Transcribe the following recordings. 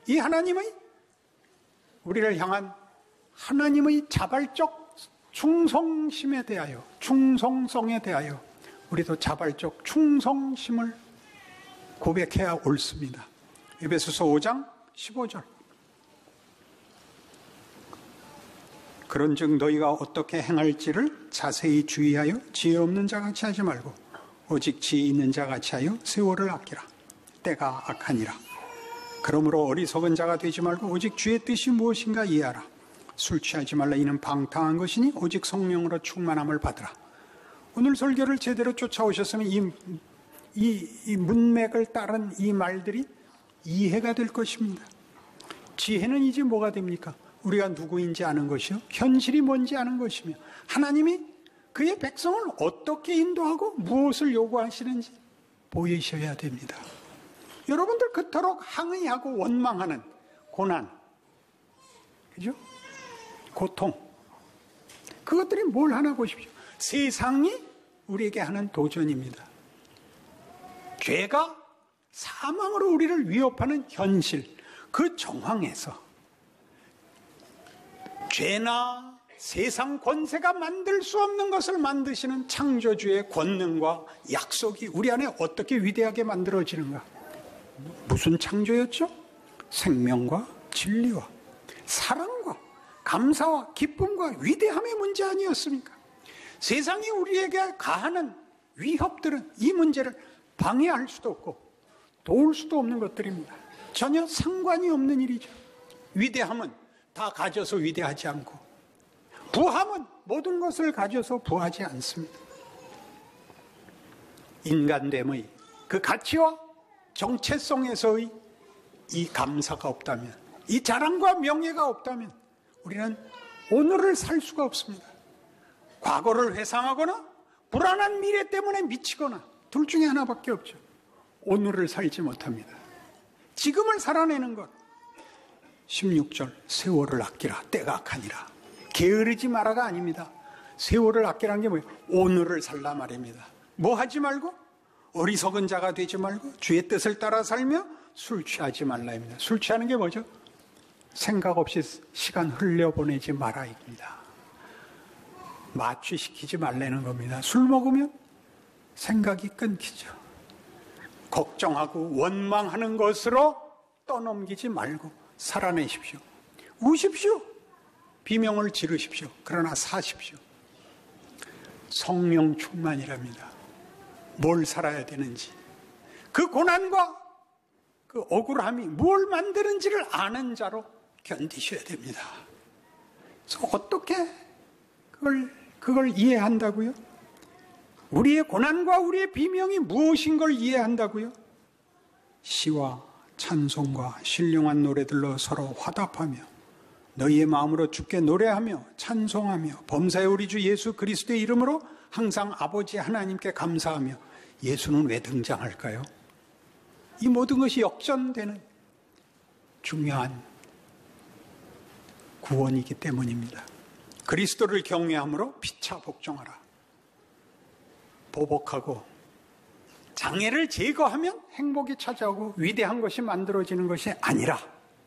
이 하나님의 우리를 향한 하나님의 자발적 충성심에 대하여, 충성성에 대하여 우리도 자발적 충성심을 고백해야 옳습니다. 에베소서 5장 15절. 그런즉 너희가 어떻게 행할지를 자세히 주의하여 지혜 없는 자같이 하지 말고 오직 지혜 있는 자같이 하여 세월을 아끼라. 때가 악하니라. 그러므로 어리석은 자가 되지 말고 오직 주의 뜻이 무엇인가 이해하라. 술 취하지 말라. 이는 방탕한 것이니 오직 성령으로 충만함을 받으라. 오늘 설교를 제대로 쫓아오셨으면 이 문맥을 따른 이 말들이 이해가 될 것입니다. 지혜는 이제 뭐가 됩니까? 우리가 누구인지 아는 것이요, 현실이 뭔지 아는 것이며, 하나님이 그의 백성을 어떻게 인도하고 무엇을 요구하시는지 보이셔야 됩니다. 여러분들 그토록 항의하고 원망하는 고난, 그죠? 고통, 그것들이 뭘 하나 보십시오. 세상이 우리에게 하는 도전입니다. 죄가 사망으로 우리를 위협하는 현실, 그 정황에서 죄나 세상 권세가 만들 수 없는 것을 만드시는 창조주의 권능과 약속이 우리 안에 어떻게 위대하게 만들어지는가? 무슨 창조였죠? 생명과 진리와 사랑과 감사와 기쁨과 위대함의 문제 아니었습니까? 세상이 우리에게 가하는 위협들은 이 문제를 방해할 수도 없고 도울 수도 없는 것들입니다. 전혀 상관이 없는 일이죠. 위대함은 다 가져서 위대하지 않고, 부함은 모든 것을 가져서 부하지 않습니다. 인간됨의 그 가치와 정체성에서의 이 감사가 없다면, 이 자랑과 명예가 없다면 우리는 오늘을 살 수가 없습니다. 과거를 회상하거나 불안한 미래 때문에 미치거나 둘 중에 하나밖에 없죠. 오늘을 살지 못합니다. 지금을 살아내는 것. 16절, 세월을 아끼라. 때가 악하니라. 게으르지 마라가 아닙니다. 세월을 아끼라는 게 뭐예요? 오늘을 살라 말입니다. 뭐 하지 말고? 어리석은 자가 되지 말고 주의 뜻을 따라 살며 술 취하지 말라입니다. 술 취하는 게 뭐죠? 생각 없이 시간 흘려보내지 마라입니다. 마취시키지 말라는 겁니다. 술 먹으면 생각이 끊기죠. 걱정하고 원망하는 것으로 떠넘기지 말고 살아내십시오. 우십시오. 비명을 지르십시오. 그러나 사십시오. 성령 충만이랍니다. 뭘 살아야 되는지, 그 고난과 그 억울함이 뭘 만드는지를 아는 자로 견디셔야 됩니다. 그래서 어떻게 그걸 이해한다고요? 우리의 고난과 우리의 비명이 무엇인 걸 이해한다고요? 시와 찬송과 신령한 노래들로 서로 화답하며 너희의 마음으로 주께 노래하며 찬송하며 범사의 우리 주 예수 그리스도의 이름으로 항상 아버지 하나님께 감사하며. 예수는 왜 등장할까요? 이 모든 것이 역전되는 중요한 구원이기 때문입니다. 그리스도를 경외함으로 피차 복종하라. 보복하고 장애를 제거하면 행복이 찾아오고 위대한 것이 만들어지는 것이 아니라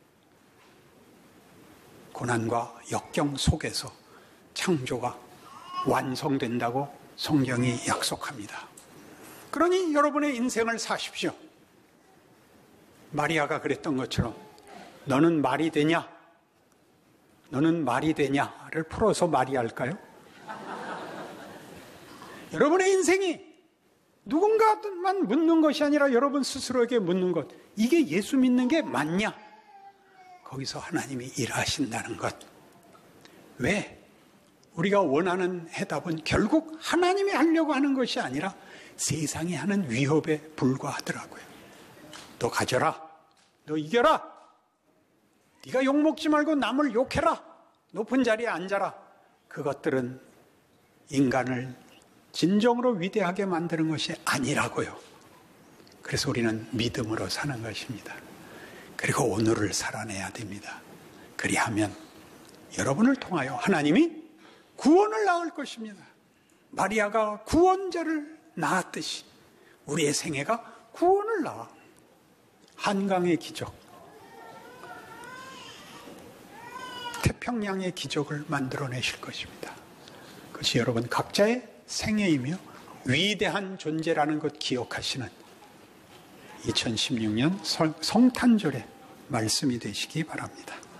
고난과 역경 속에서 창조가 완성된다고 성경이 약속합니다. 그러니 여러분의 인생을 사십시오. 마리아가 그랬던 것처럼 너는 말이 되냐? 너는 말이 되냐를 풀어서 말이 할까요? 여러분의 인생이 누군가만 묻는 것이 아니라 여러분 스스로에게 묻는 것. 이게 예수 믿는 게 맞냐? 거기서 하나님이 일하신다는 것. 왜? 우리가 원하는 해답은 결국 하나님이 하려고 하는 것이 아니라 세상이 하는 위협에 불과하더라고요. 너 가져라. 너 이겨라. 네가 욕먹지 말고 남을 욕해라. 높은 자리에 앉아라. 그것들은 인간을 진정으로 위대하게 만드는 것이 아니라고요. 그래서 우리는 믿음으로 사는 것입니다. 그리고 오늘을 살아내야 됩니다. 그리하면 여러분을 통하여 하나님이 구원을 낳을 것입니다. 마리아가 구원자를 낳았듯이 우리의 생애가 구원을 낳아. 한강의 기적, 태평양의 기적을 만들어내실 것입니다. 그것이 여러분 각자의 생애이며 위대한 존재라는 것 기억하시는 2016년 성탄절의 말씀이 되시기 바랍니다.